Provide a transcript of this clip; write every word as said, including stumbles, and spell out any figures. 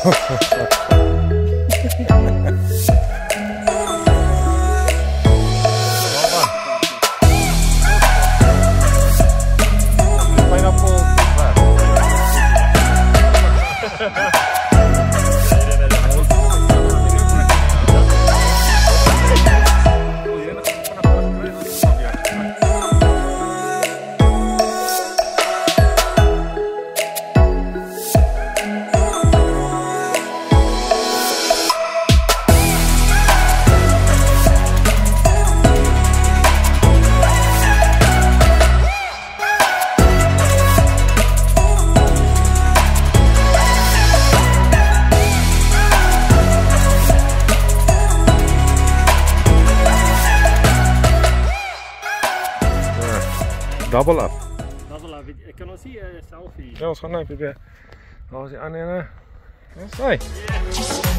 Double up. Double up. Ik kan nog zien een selfie. Ja, ons gaan nou proberen. Als die aan en. Hoi.